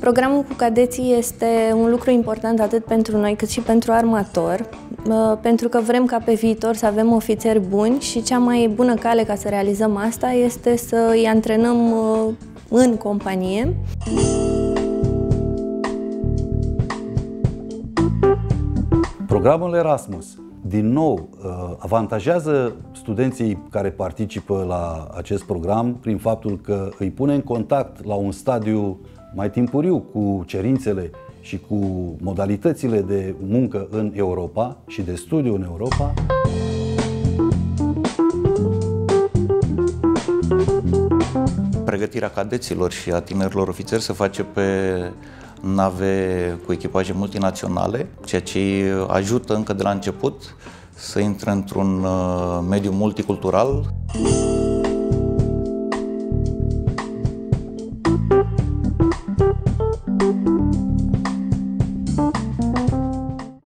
Programul cu cadeții este un lucru important atât pentru noi cât și pentru armator, pentru că vrem ca pe viitor să avem ofițeri buni și cea mai bună cale ca să realizăm asta este să îi antrenăm în companie. Programul Erasmus, din nou, avantajează studenții care participă la acest program prin faptul că îi pune în contact la un stadiu mai timpuriu cu cerințele și cu modalitățile de muncă în Europa și de studiu în Europa. Pregătirea cadeților și a tinerilor ofițeri se face pe nave cu echipaje multinaționale, ceea ce îi ajută încă de la început să intre într-un mediu multicultural.